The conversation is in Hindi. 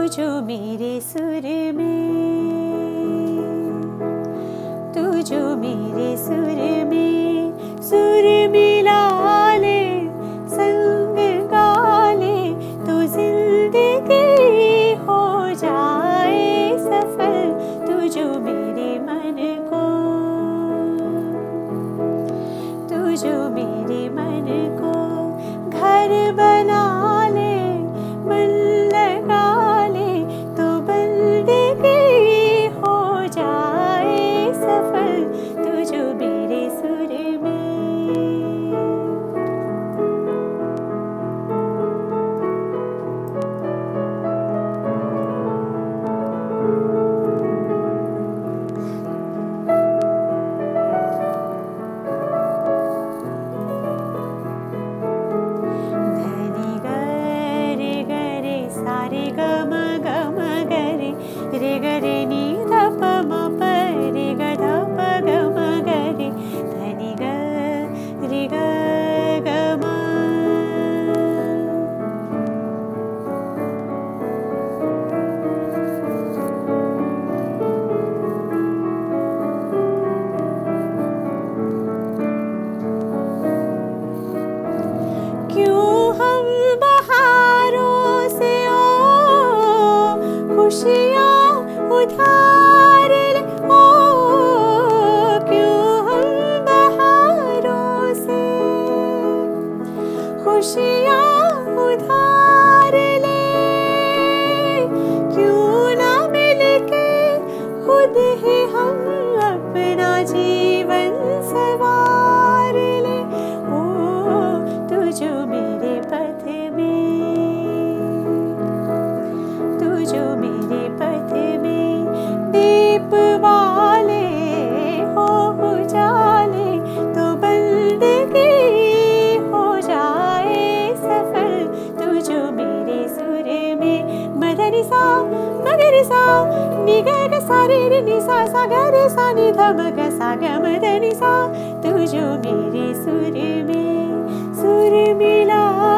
जो मेरे सुर में, तू जो मेरे सुर में सुर मिला ले, संग गा ले, तो जिंदगी हो जाए सफल। तू जो मेरे मन को, तू जो मेरे मन को घर बना ले, मन लगा ले, तो बंदगी हो जाए सफल। तू जो मेरे सुर में, सारे ग म ग रे, रे ग रे नी ध प म प रे ग ध प ग म ग रे, धनी ग रे ग ग म। क्यों हम बहारों से खुशियाँ उधार ले, ओ क्यों हम बहारों से खुशियाँ उधार ले, क्यों ना मिलके खुद ही हम अपना जीवन सवार ले। ओ तू जो मेरे पथ में, तू जो मेरे पथ में दीप वाले हो उजाले, तो बंदगी हो जाए सफल। तू जो मेरे सुर में मदनि सा मगरि सा नि ग ग सा रे रे नि सा सा ग रे सा नि ध म ग सा ग मदनि सा। तू जो मेरे सुर में सुर मिला